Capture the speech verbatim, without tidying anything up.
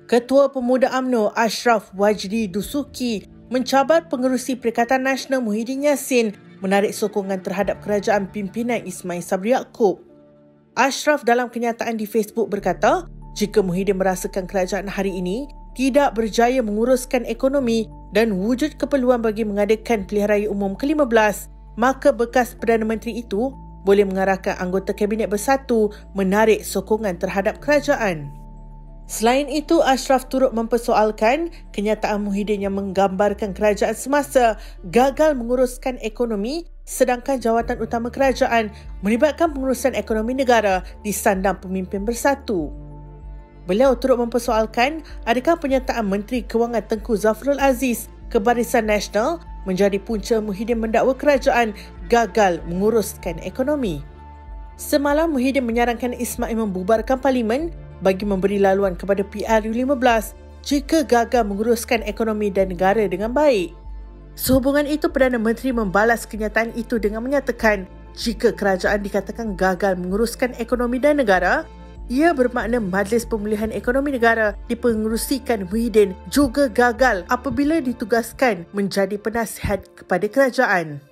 Ketua Pemuda UMNO Ashraf Wajdi Dusuki mencabar pengerusi Perikatan Nasional Muhyiddin Yassin menarik sokongan terhadap kerajaan pimpinan Ismail Sabri Yaakob. Ashraf dalam kenyataan di Facebook berkata, jika Muhyiddin merasakan kerajaan hari ini tidak berjaya menguruskan ekonomi dan wujud keperluan bagi mengadakan pilihan raya umum ke lima belas, maka bekas Perdana Menteri itu boleh mengarahkan anggota Kabinet Bersatu menarik sokongan terhadap kerajaan. Selain itu, Ashraf turut mempersoalkan kenyataan Muhyiddin yang menggambarkan kerajaan semasa gagal menguruskan ekonomi sedangkan jawatan utama kerajaan melibatkan pengurusan ekonomi negara disandang pemimpin bersatu. Beliau turut mempersoalkan adakah pernyataan Menteri Kewangan Tengku Zafrul Aziz ke Barisan Nasional menjadi punca Muhyiddin mendakwa kerajaan gagal menguruskan ekonomi. Semalam, Muhyiddin menyarankan Ismail membubarkan Parlimen bagi memberi laluan kepada P R U lima belas jika gagal menguruskan ekonomi dan negara dengan baik. Sehubungan itu, Perdana Menteri membalas kenyataan itu dengan menyatakan jika kerajaan dikatakan gagal menguruskan ekonomi dan negara, ia bermakna Majlis Pemulihan Ekonomi Negara dipengerusikan Muhyiddin juga gagal apabila ditugaskan menjadi penasihat kepada kerajaan.